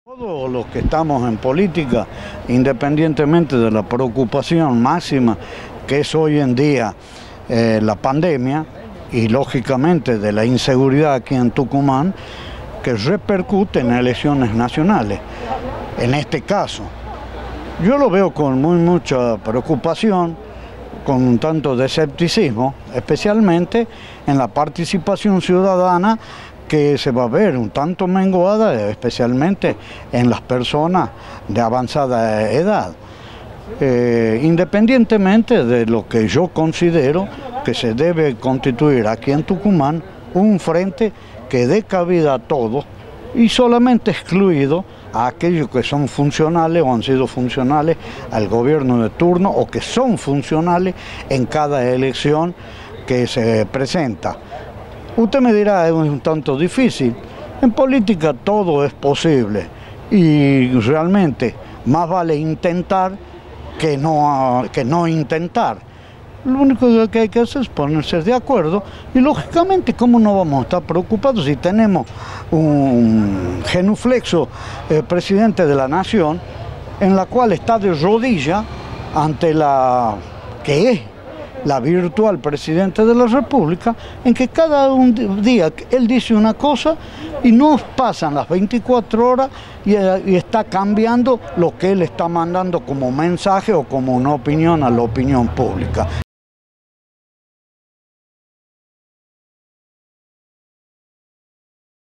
Todos los que estamos en política, independientemente de la preocupación máxima que es hoy en día la pandemia y lógicamente de la inseguridad aquí en Tucumán, que repercute en elecciones nacionales. En este caso, yo lo veo con mucha preocupación, con un tanto de escepticismo, especialmente en la participación ciudadana que se va a ver un tanto menguada, especialmente en las personas de avanzada edad. Independientemente de lo que yo considero que se debe constituir aquí en Tucumán un frente que dé cabida a todos y solamente excluido a aquellos que son funcionales o han sido funcionales al gobierno de turno o que son funcionales en cada elección que se presenta. Usted me dirá, es un tanto difícil. En política todo es posible y realmente más vale intentar que no intentar. Lo único que hay que hacer es ponerse de acuerdo y lógicamente cómo no vamos a estar preocupados si tenemos un genuflexo presidente de la nación en la cual está de rodilla ante la que es la virtual presidente de la República, en que cada un día él dice una cosa y no pasan las 24 horas y está cambiando lo que él está mandando como mensaje o como una opinión a la opinión pública.